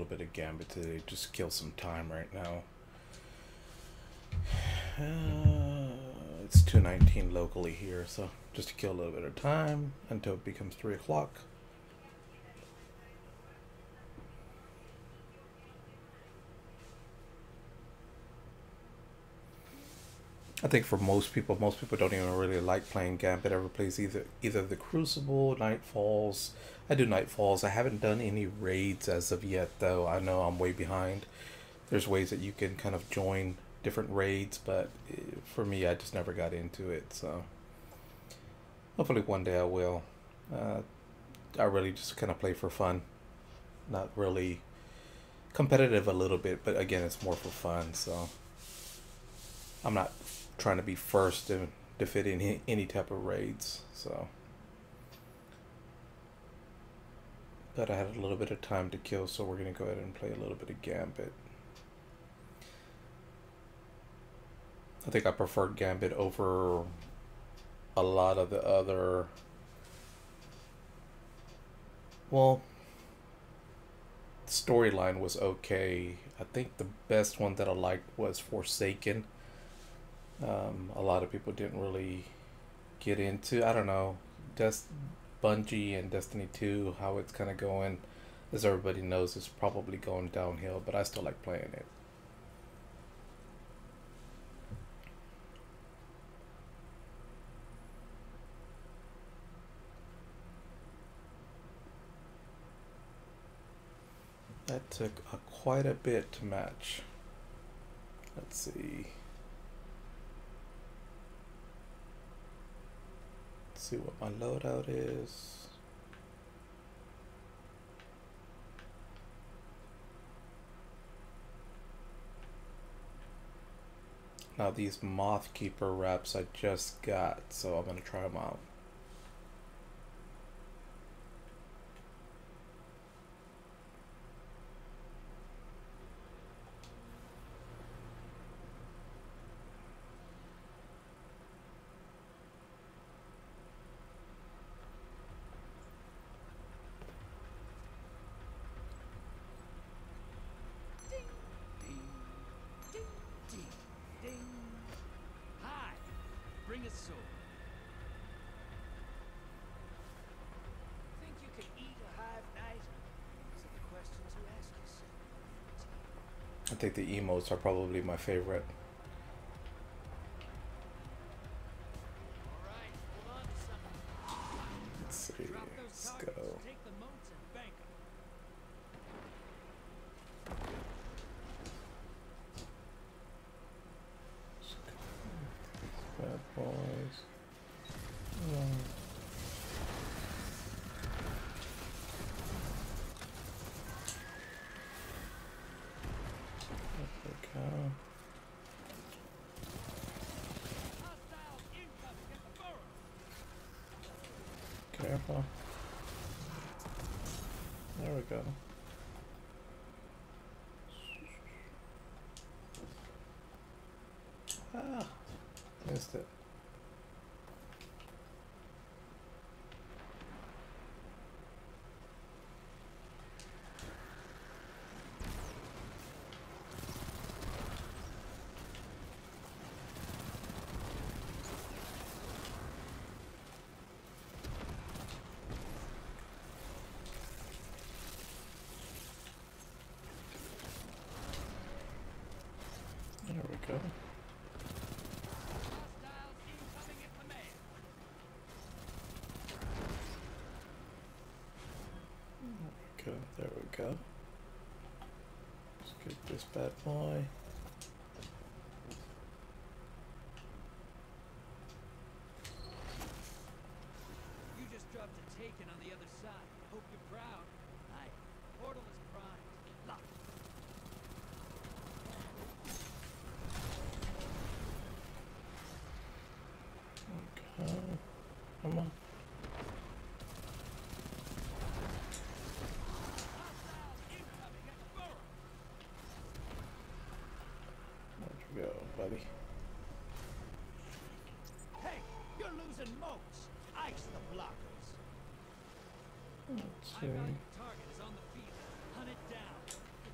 bit of Gambit today, just kill some time right now. It's 2:19 locally here, so just to kill a little bit of time until it becomes 3 o'clock. I think for most people don't even really like playing Gambit. Ever plays either the Crucible, Nightfalls. I do Nightfalls. I haven't done any raids as of yet, though. I know I'm way behind. There's ways that you can kind of join different raids, but for me, I just never got into it. So hopefully one day I will. Uh, I really just kind of play for fun, not really competitive a little bit, but again, it's more for fun. So I'm not trying to be first to fit in any type of raids. So, but I had a little bit of time to kill, so we're gonna go ahead and play a little bit of Gambit. I think I prefer Gambit over a lot of the other. Well, storyline was okay. I think the best one that I liked was Forsaken. A lot of people didn't really get into. I don't know, just Bungie and Destiny 2, how it's kind of going. As everybody knows, it's probably going downhill, but I still like playing it. That took quite a bit to match. Let's see. Let's see what my loadout is. Now these Mothkeeper wraps I just got, so I'm gonna try them out. I think the emotes are probably my favorite. Let's see. Let's go. Bad boys. Careful. There we go. Ah, missed it. There we go. There we go. Let's get this bad boy. You just dropped a taken on the other side. Hope you're proud. Aye. Portal is primed. Locked. Okay. Come on. Go, buddy. Hey, you're losing motes. Ice the blockers. Let's see. High value target is on the field. Hunt it down.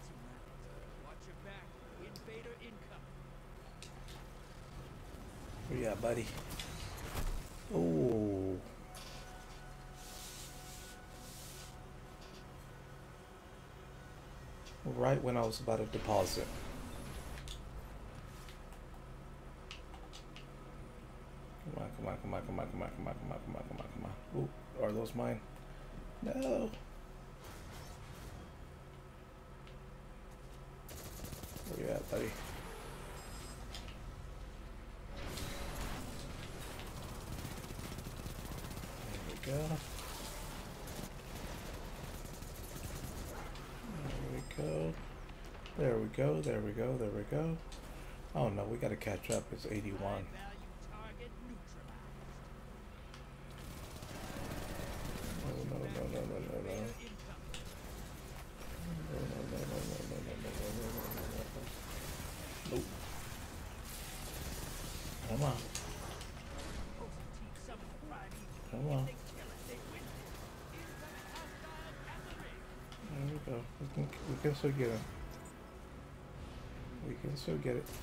yeah, buddy. Oh. Right when I was about to deposit. Come on, come on, come on, come on, come on, come on, come on, come on, come on, come on. Ooh, are those mine? No. Where you at, buddy? There we go. There we go. There we go. There we go. Oh no, we gotta catch up. It's 81. No, no, no, no, no, no, no. No, no, no, no, no, no, no, no, no, no, no, no. Nope. Come on. Come on. There we go. We can still get it. We can still get it.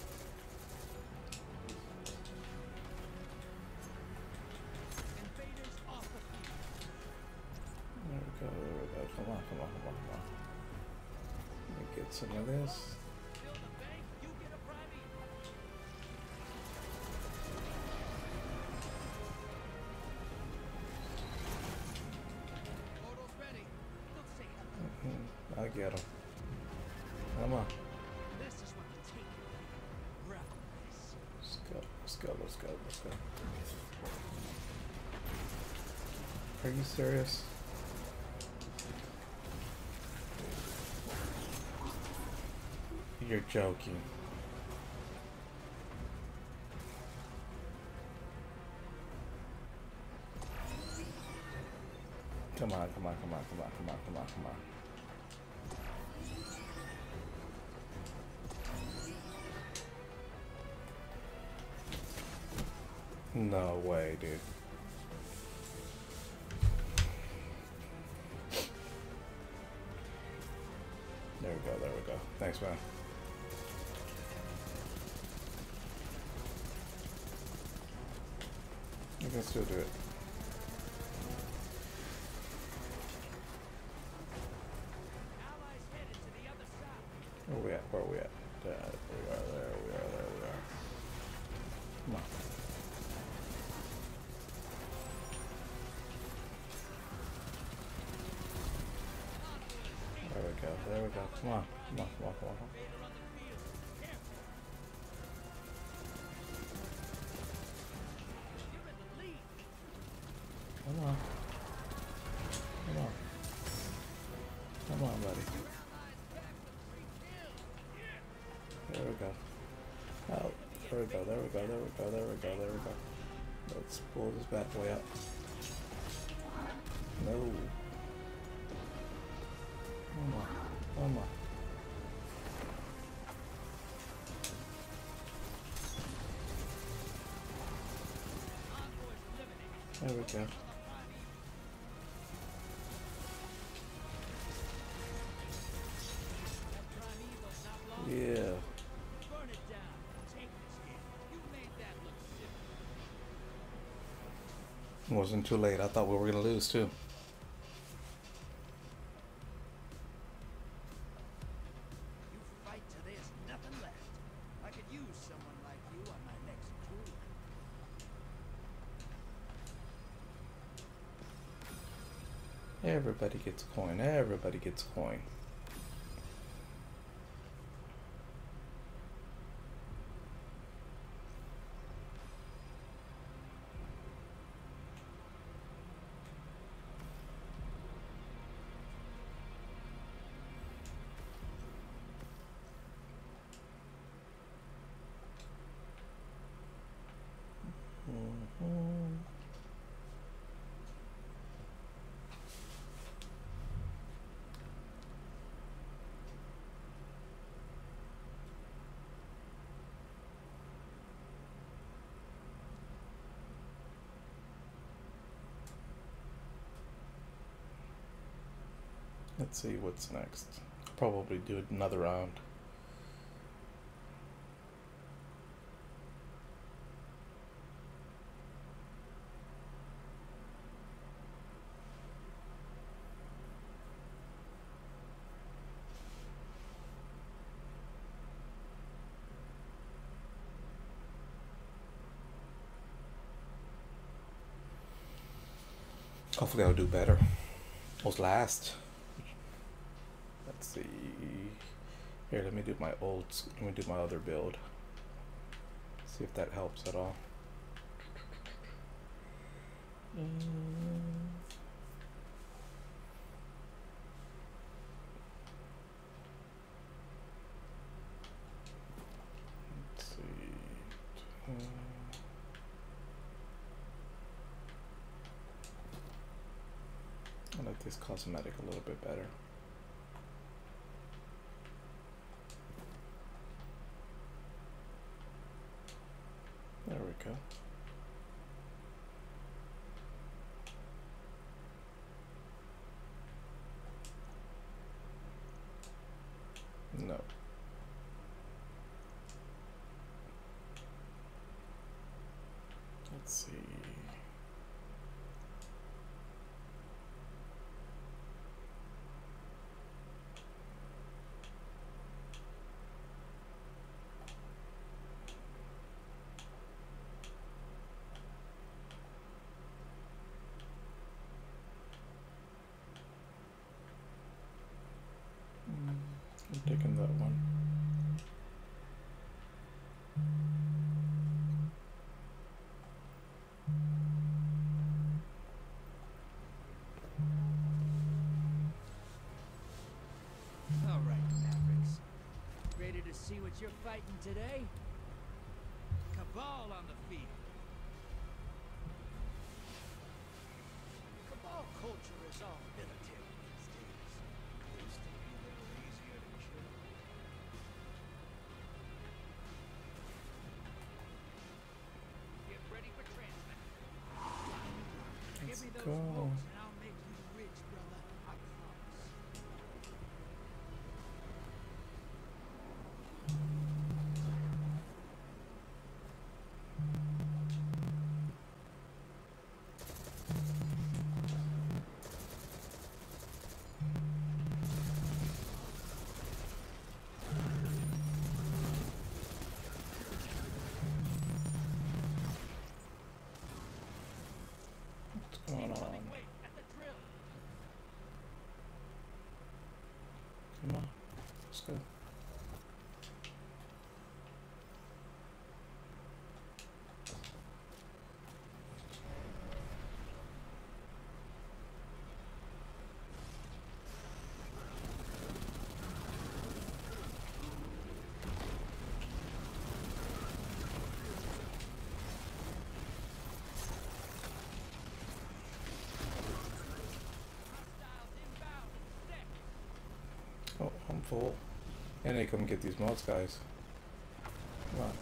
There we go. There we go. Come on. Come on. Come on. Come on. Let me get some of this. I get him. Come on. Let's go. Let's go. Let's go. Let's go. Are you serious? You're joking. Come on, come on, come on, come on, come on, come on, come on. No way, dude. There we go, there we go. Thanks, man. You can still do it. Where we at? Where we at? There we are, there we are, there we are. Come on. There we go, there we go. Come on, come on, come on, come on. Come on. Come on. Come on, buddy. There we go. Oh, there we go, there we go, there we go, there we go, there we go. Let's pull this bad boy up. No. Come on, come on. There we go. Yeah. It wasn't too late. I thought we were gonna lose too. Everybody gets a coin. Everybody gets a coin. Let's see what's next. Probably do another round. Hopefully I'll do better. What's last? Let's see. Here, let me do my let me do my other build. See if that helps at all. Let's see. I like this cosmetic a little bit better. There we go. No. Let's see. I'm taking that one. All right, Mavericks. Ready to see what you're fighting today? Cabal on the field. Cabal culture is all military these days. Used to be a little easier to kill. Get ready for transfer. Give me those go. bolts and I'll make you rich, brother. I promise. What's going on? Wait, at the drill. Come on. Let's go. Hostiles inbound in six. Oh, I'm full. And they come get these mods, guys. Come on.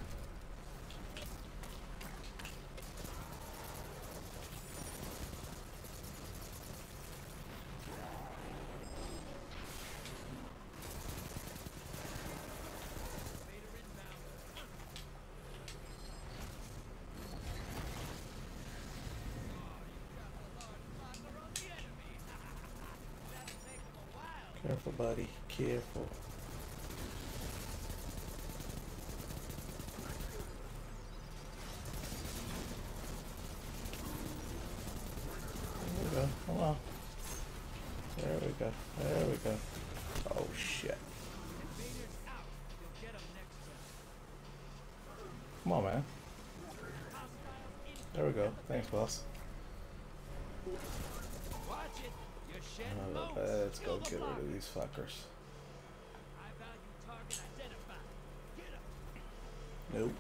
Vader inbound. Oh, you got the large partner on the enemy. That'll take them a while. Careful, buddy. Careful. There we go. Come on. There we go. There we go. Oh, shit. If Vader's out, you'll get him next time. Come on, man. Hostiles in. There we go. Thanks, boss. Watch it. You're shedding bones. Let's go Kill the get rid block. of these fuckers. High value target identified. Get him. Nope.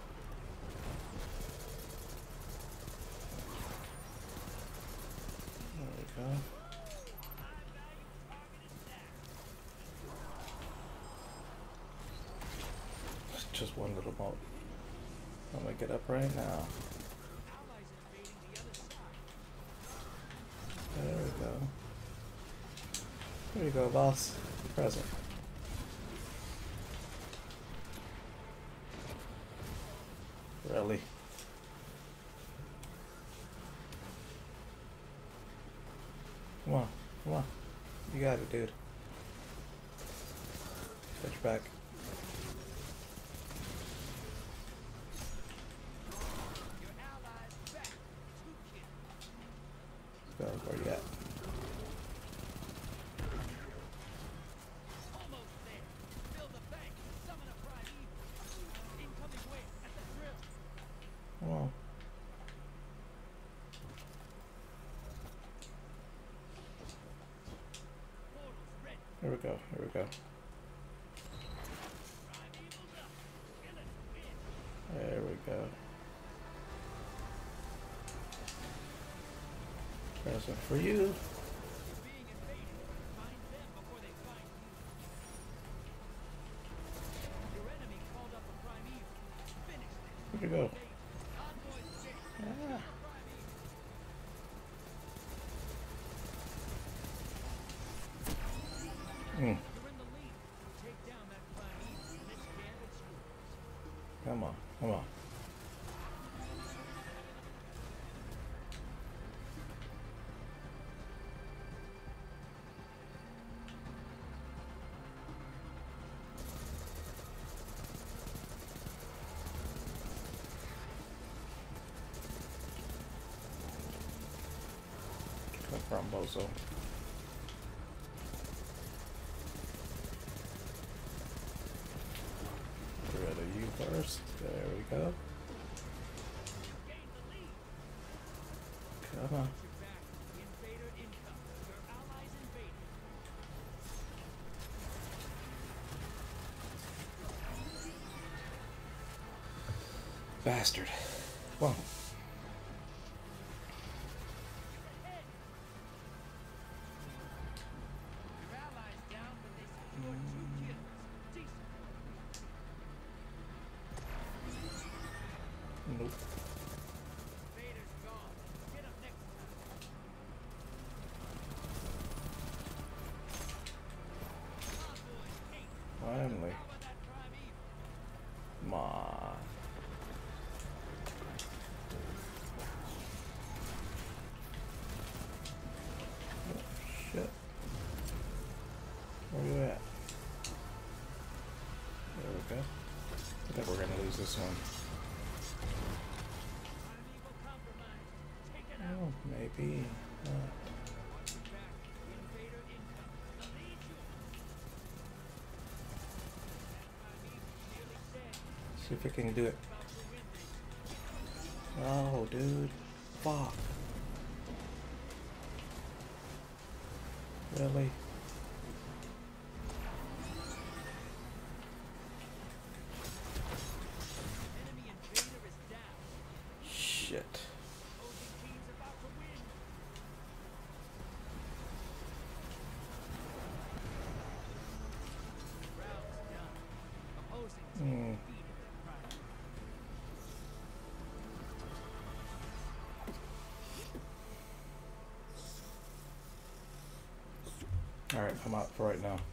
There we go. High value target is down. Just one little boat. I'm gonna get up right now. Allies invading the other side. There we go. There you go, boss. Present. Really? Come on, come on. You got it, dude. Get your back. Your allies back. 2 kills. Go, go, Where you at? Almost there. Build a bank. Summon a primeval. Incoming wave at the drill. Come on. Portals ready. Here we go. Here we go. Primeval's up. Kill it to win. There we go. Present for you. You're being invaded. Find them before they find you. Your enemy called up a primeval. Finish this. Where'd you go? Envoys ready. Ah. Kill the primeval. Mm. You're in the lead. Take down that primeval. This gambit's yours. Come on. Come on. Come from Bozo. Get rid of you first. There we go. Gain the lead. Come on. You're back. Invader income. Your allies invaded. Bastard. Well, Ahead. Your allies down, but they secured 2 kills. Decent. nope. Invader's gone. Get him next time. Convoys hate. Finally. Power that primeval. Come on. Oh, shit. Where you at? There we go. I think we're gonna lose this one. Primeval compromised. Take it out. Oh, maybe. Watch your back. Invader income. The lead yours. That primeval nearly dead. See if we can do it. About to win this. Oh, dude. Fuck. Really? Enemy invader is down. Shit. Opposing team's about to win. Round's done. Opposing team defeated their primeval. Alright, I'm out for right now.